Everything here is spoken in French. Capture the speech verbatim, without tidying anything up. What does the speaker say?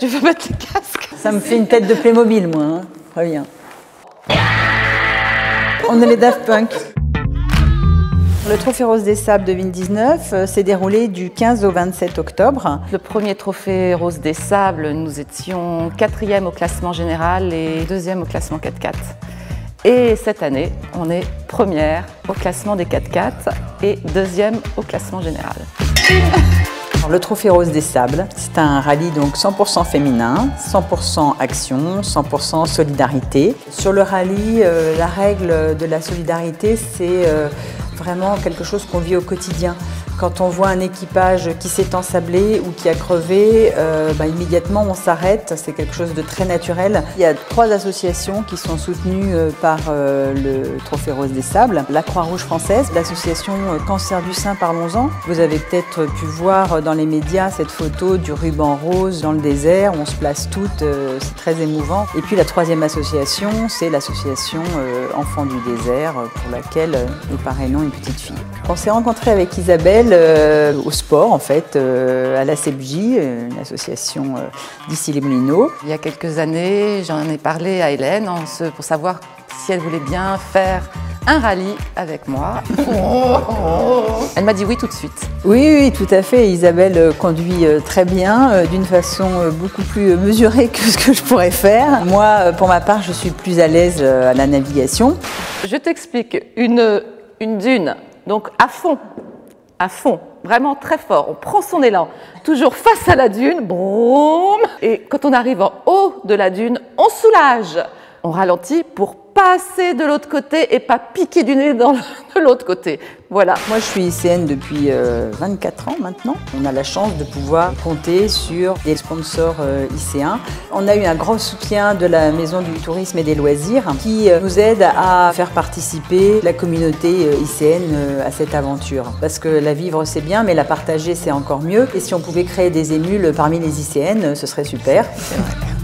tu veux mettre les casques? Ça me fait une tête de Playmobil, moi, hein. Très bien. On est les Daft Punk. Le Trophée Rose des Sables deux mille dix-neuf s'est déroulé du quinze au vingt-sept octobre. Le premier Trophée Rose des Sables, nous étions quatrième au classement général et deuxième au classement quatre quatre. Et cette année, on est première au classement des quatre quatre et deuxième au classement général. Alors, le Trophée Rose des Sables, c'est un rallye donc cent pour cent féminin, cent pour cent action, cent pour cent solidarité. Sur le rallye, euh, la règle de la solidarité, c'est euh, vraiment quelque chose qu'on vit au quotidien. Quand on voit un équipage qui s'est ensablé ou qui a crevé, euh, bah, immédiatement on s'arrête, c'est quelque chose de très naturel. Il y a trois associations qui sont soutenues euh, par euh, le Trophée Rose des Sables. La Croix-Rouge française, l'association Cancer du sein, parlons-en. Vous avez peut-être pu voir dans les médias cette photo du ruban rose dans le désert, où on se place toutes, euh, c'est très émouvant. Et puis la troisième association, c'est l'association euh, Enfants du désert, pour laquelle euh, nous parrainons une petite fille. On s'est rencontrés avec Isabelle euh, au sport, en fait, euh, à la C E B J, une association euh, d'Issy-les-Moulineaux. Il y a quelques années, j'en ai parlé à Hélène en ce, pour savoir si elle voulait bien faire un rallye avec moi. Elle m'a dit oui tout de suite. Oui, oui, tout à fait. Isabelle conduit très bien, d'une façon beaucoup plus mesurée que ce que je pourrais faire. Moi, pour ma part, je suis plus à l'aise à la navigation. Je t'explique, une, une dune, donc à fond, à fond, vraiment très fort. On prend son élan, toujours face à la dune, broum, et quand on arrive en haut de la dune, on soulage. On ralentit pour passer de l'autre côté et pas piquer du nez dans le, de l'autre côté. Voilà. Moi, je suis lycéenne depuis euh, vingt-quatre ans maintenant. On a la chance de pouvoir compter sur des sponsors euh, lycéens. On a eu un grand soutien de la Maison du Tourisme et des Loisirs qui euh, nous aide à faire participer la communauté euh, lycéenne euh, à cette aventure. Parce que la vivre, c'est bien, mais la partager, c'est encore mieux. Et si on pouvait créer des émules parmi les lycéennes, ce serait super. C'est vrai.